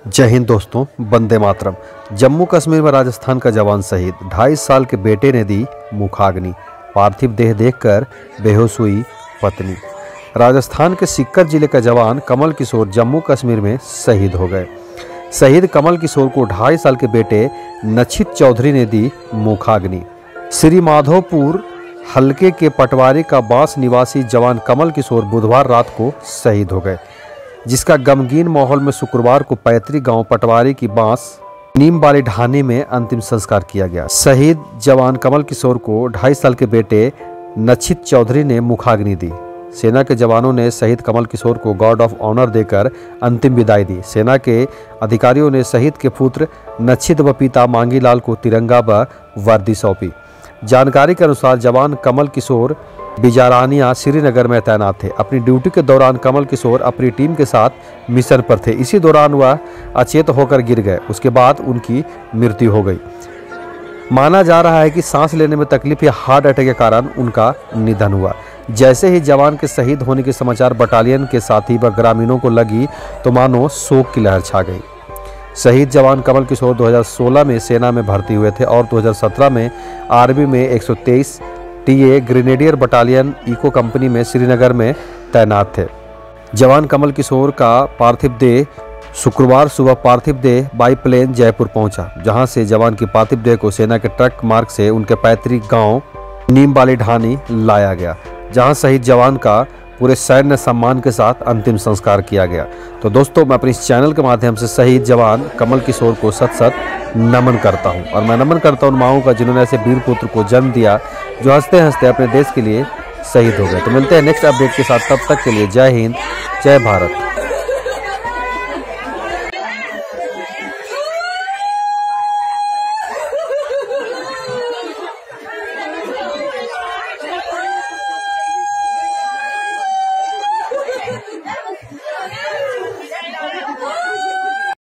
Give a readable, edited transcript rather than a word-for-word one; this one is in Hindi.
जय हिंद दोस्तों, वंदे मातरम। जम्मू कश्मीर में राजस्थान का जवान शहीद, 2.5 साल के बेटे ने दी मुखाग्नि, पार्थिव देह देखकर बेहोश हुई पत्नी। राजस्थान के सीकर जिले का जवान कमल किशोर जम्मू कश्मीर में शहीद हो गए। शहीद कमल किशोर को 2.5 साल के बेटे नक्षित चौधरी ने दी मुखाग्नि। श्री माधोपुर हलके के पटवारी का बांस निवासी जवान कमल किशोर बुधवार रात को शहीद हो गए, जिसका गमगीन माहौल में शुक्रवार को पैतृक गांव पटवारी की बांस नीम वाली ढाणी में अंतिम संस्कार किया गया। शहीद जवान कमल किशोर को 2.5 साल के बेटे नक्षित चौधरी ने मुखाग्नि दी। सेना के जवानों ने शहीद कमल किशोर को गार्ड ऑफ ऑनर देकर अंतिम विदाई दी। सेना के अधिकारियों ने शहीद के पुत्र नक्षित व पिता मांगीलाल को तिरंगा व वर्दी सौंपी। जानकारी के अनुसार जवान कमल किशोर बिजारानिया श्रीनगर में तैनात थे। अपनी ड्यूटी के दौरान कमल किशोर अपनी टीम के साथ मिशन पर थे। इसी दौरान वह अचेत होकर गिर गए। उसके बाद उनकी मृत्यु हो गई। माना जा रहा है कि सांस लेने में तकलीफ या हार्ट अटैक के कारण उनका निधन हुआ। जैसे ही जवान के शहीद होने के समाचार बटालियन के साथी व ग्रामीणों को लगी तो मानो शोक की लहर छा गई। शहीद जवान कमल किशोर 2016 में सेना में भर्ती हुए थे और 2017 में आर्मी में 123 TA grenadier battalion echo company में श्रीनगर में तैनात थे। जवान कमल किशोर का पार्थिव देह शुक्रवार सुबह पार्थिव देह बाई प्लेन जयपुर पहुंचा, जहां से जवान की पार्थिव देह को सेना के ट्रक मार्ग से उनके पैतृक गांव नीम वाली ढाणी लाया गया, जहां शहीद जवान का पूरे सैन्य सम्मान के साथ अंतिम संस्कार किया गया। तो दोस्तों, मैं अपने इस चैनल के माध्यम से शहीद जवान कमल किशोर को सत नमन करता हूं और मैं नमन करता हूं उन माओं का जिन्होंने ऐसे वीर पुत्र को जन्म दिया जो हंसते हंसते अपने देश के लिए शहीद हो गए। तो मिलते हैं नेक्स्ट अपडेट के साथ, तब तक के लिए जय हिंद, जय भारत।